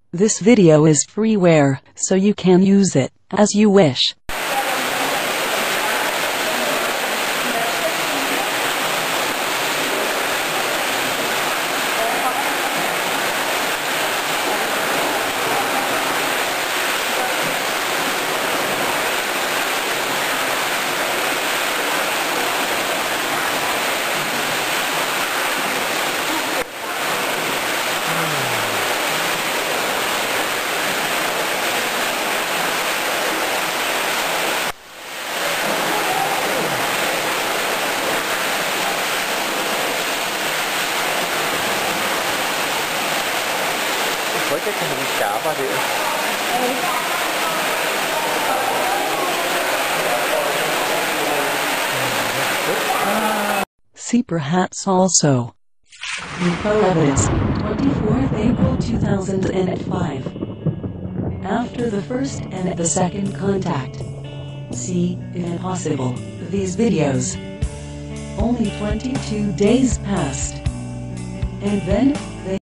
This video is freeware, so you can use it as you wish. Jeg tror ikke, jeg kan have den skarpere der. See perhaps also. Info evidence, 24th April 2005. After the first and the second contact. See, if possible, these videos. Only 22 days passed. And then,